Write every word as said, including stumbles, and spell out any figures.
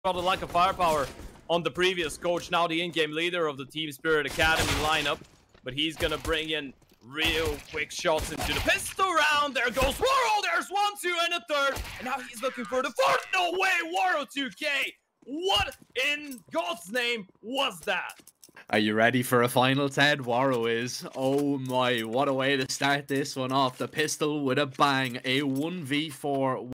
got a lack of firepower on the previous coach, now the in-game leader of the Team Spirit Academy lineup. But he's gonna bring in real quick shots into the pistol round. There goes Woro. There's one, two, and a third. And now he's looking for the fourth. No way, Woro two K. What in God's name was that? Are you ready for a final, Ted? Woro is. Oh my, what a way to start this one off. The pistol with a bang. A one v four.